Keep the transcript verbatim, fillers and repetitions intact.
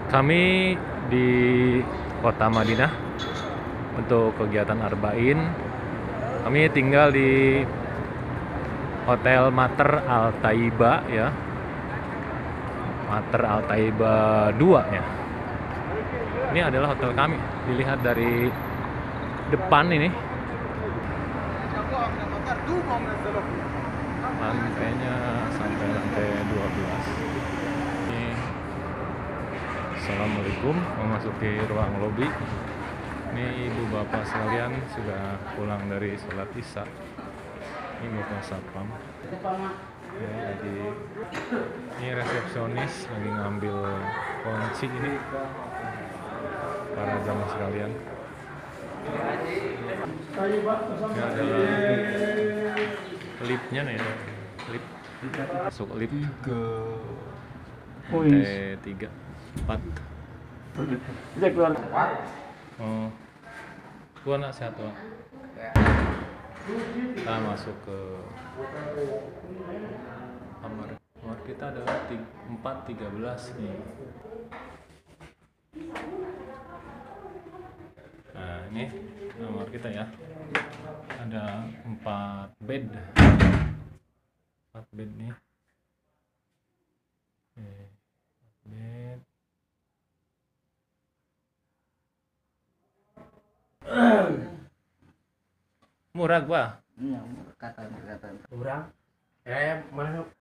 Kami di kota Madinah untuk kegiatan Arba'in. Kami tinggal di Hotel Mater Al Taiba ya. Mater Al Taiba dua ya. Ini adalah hotel kami. Dilihat dari depan ini. Lantainya sampai lantai dua belas. Ini Assalamualaikum, memasuki ruang lobi. Ini ibu bapak sekalian sudah pulang dari sholat isya. Ini bapak satpam. Ya, jadi ini resepsionis lagi ngambil kunci ini para jamaah sekalian. Ini adalah liftnya nih, lift masuk lift ke lantai tiga empat. Bisa keluar. Oh, gua nak sehat lah. Kita masuk ke kamar. Kamar kita adalah empat tiga belas nih. Nah, ini kamar kita ya. Ada empat bed. empat bed nih. Oke, empat bed. Murah gua. Iya, kata kata. Murah. Eh, mana